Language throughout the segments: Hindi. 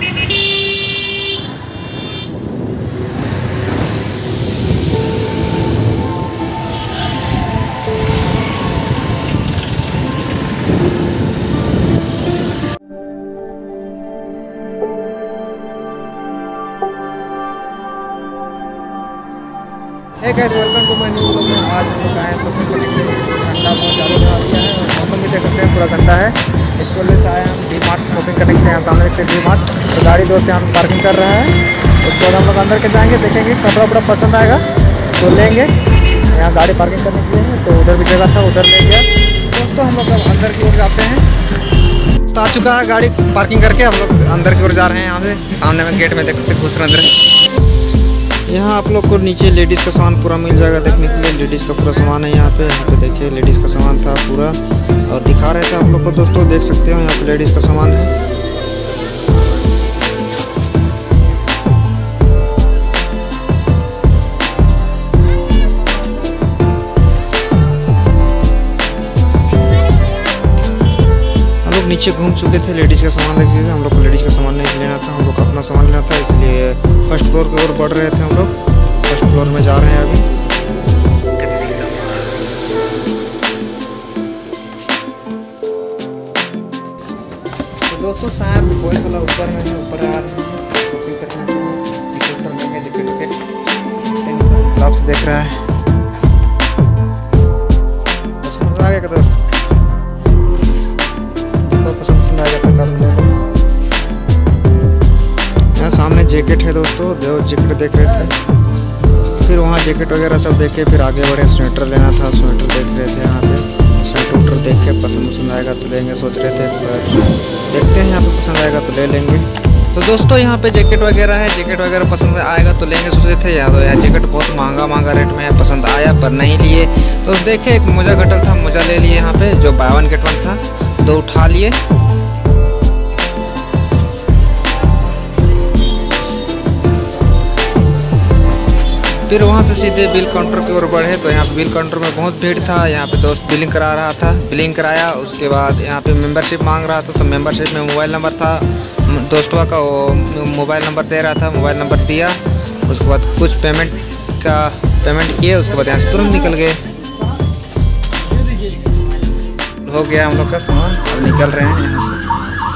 है guys, welcome to my new vlog में। आज हम लोग आए हैं शॉपिंग करने के लिए। ठंडा बहुत ज़्यादा हो गया है और मौसम भी देख सकते हैं पूरा गंदा है। इसकी वजह से आए हम डी मार्ट शॉपिंग करने के लिए। यहाँ सामने देखते हैं डी मार्ट। तो गाड़ी दोस्त यहाँ पे पार्किंग कर रहा है। उसके बाद हम लोग अंदर के जाएंगे, देखेंगे कपड़ा वपड़ा पसंद आएगा तो लेंगे। यहाँ गाड़ी पार्किंग करने के लिए है, तो उधर भी जगह था, उधर ले गया। दोस्तों हम लोग अब अंदर की ओर जाते हैं। तो आ चुका है गाड़ी पार्किंग करके, हम लोग अंदर की ओर जा रहे हैं। यहाँ से सामने में गेट में देख सकते घुस रहे अंदर। यहाँ आप लोग को नीचे लेडीज़ का सामान पूरा मिल जाएगा देखने के लिए। लेडीज़ का पूरा सामान है यहाँ पे देखिए लेडीज़ का सामान था पूरा और दिखा रहे थे आप लोग को। दोस्तों देख सकते हो यहाँ पे लेडीज़ का सामान है। हम लोग नीचे घूम चुके थे, लेडीज़ का सामान देख लीजिए। हम लोग को लेडीज़ का सामान नहीं लेना था, हम लोग को अपना सामान लेना था, इसलिए फर्स्ट फ्लोर की ओर बढ़ रहे थे। हम लोग फर्स्ट फ्लोर में जा रहे हैं अभी। तो दोस्तों शायद कोई वाला ऊपर में है, ऊपर आ रहे हैं शॉपिंग करने के लिए। जैकेट ग्लव्स देख रहा है। पसंद आ गया दोस्त? पसंद आएगा तो कर ले लो। यहाँ सामने जैकेट है दोस्तों, दो जैकेट देख रहे थे। फिर वहाँ जैकेट वगैरह सब देखे, फिर आगे बढ़े। स्वेटर लेना था, स्वेटर देख रहे थे यहाँ पे। स्वेटर देख के पसंद आएगा तो लेंगे सोच रहे थे, पर देखते हैं यहाँ पे पसंद आएगा तो ले लेंगे। तो दोस्तों यहाँ पे जैकेट वगैरह है, जैकेट वगैरह पसंद आएगा तो लेंगे सोच रहे थे। यार तो यार जैकेट बहुत महंगा रेट में है, पसंद आया पर नहीं लिए। तो देखे एक मोजा कटल था, मोजा ले लिए यहाँ पे, जो बाय वन गेट वन था, दो उठा लिए। फिर वहाँ से सीधे बिल काउंटर की ओर बढ़े। तो यहाँ पे बिल काउंटर में बहुत भीड़ था। यहाँ पे दोस्त बिलिंग करा रहा था, बिलिंग कराया। उसके बाद यहाँ पे मेंबरशिप मांग रहा था, तो मेंबरशिप में मोबाइल नंबर था दोस्तों का, वो मोबाइल नंबर दे रहा था, मोबाइल नंबर दिया। उसके बाद कुछ पेमेंट किए, उसके बाद यहाँ से तुरंत निकल गए। हो गया हम लोग का सामान, अब निकल रहे हैं यहाँ से।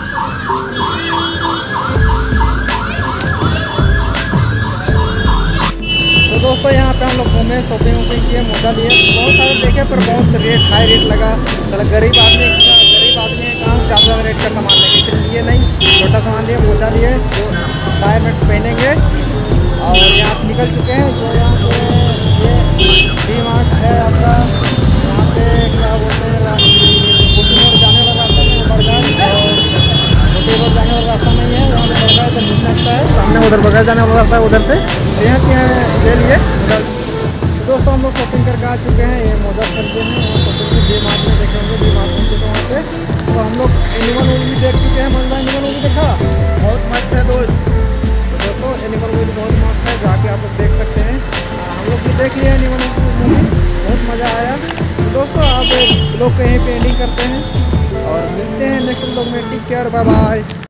तो दोस्तों यहाँ पे हम लोग घूमे, शॉपिंग किए, मोजा लिए, बहुत सारे देखे पर बहुत रेट हाई रेट लगा। चलो गरीब आदमी कहाँ ज़्यादा रेट का सामान लेंगे, इसलिए लिए नहीं। छोटा सामान लिए, मोजा लिए जो टायर में पहनेंगे। और यहाँ से निकल चुके हैं। जो यहाँ पे ये डी मार्ट है आपका, यहाँ पे क्या बोलते हैं, जाने वाला रास्ता में बरगद और जाने वाला रास्ता नहीं है, वहाँ पर बरगद इधर घूमना अच्छा है। सामने उधर बरगद जाने वाला रास्ता है, उधर से यहाँ के ले लिए। दोस्तों हम लोग शॉपिंग करके आ चुके हैं। ये मोजा खरीदे हैं, शॉपिंग डी मार्ट में देखेंगे, डी मार्ट में चुके वहाँ पे। तो हम लोग एनिमल मूवी भी देख चुके हैं। मजा एनिमल मूवी देखा, बहुत मस्त है दोस्त। तो दोस्तों एनिमल मूवी बहुत मस्त है, जाके आप लोग देख सकते हैं। हम लोग भी देख लिए एनिमल मूवी, बहुत मज़ा आया। तो दोस्तों आप लोग कहीं पे एंडिंग करते हैं और मिलते हैं नेक्स्ट व्लॉग में। Take care, bye bye.